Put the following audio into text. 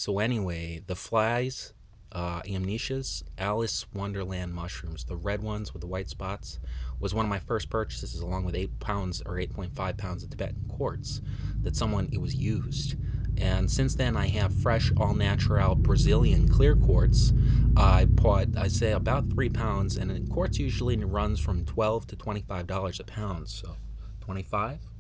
So anyway, the flies, Amnesias, Alice Wonderland mushrooms, the red ones with the white spots, was one of my first purchases, along with 8 pounds or 8.5 pounds of Tibetan quartz that it was used. And since then, I have fresh, all natural Brazilian clear quartz. I bought, I say, about 3 pounds, and quartz usually runs from $12 to $25 a pound. So, 25.